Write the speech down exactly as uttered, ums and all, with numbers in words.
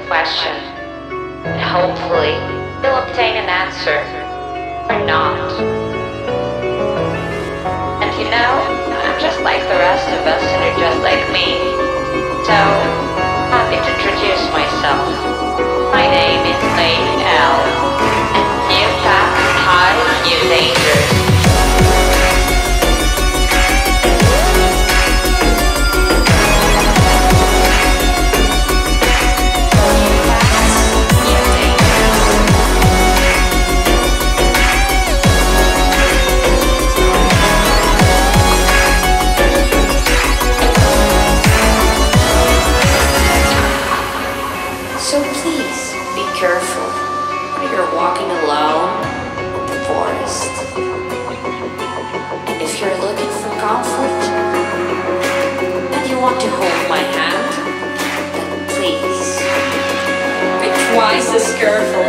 question, and hopefully you'll obtain an answer, or not. And you know, I'm just like the rest of us, and you're just like me. So, happy to introduce myself. My name is Lady L, and new paths, high, new dangers. So please be careful when you're walking alone in the forest. And if you're looking for comfort and you want to hold my hand, then please be twice as careful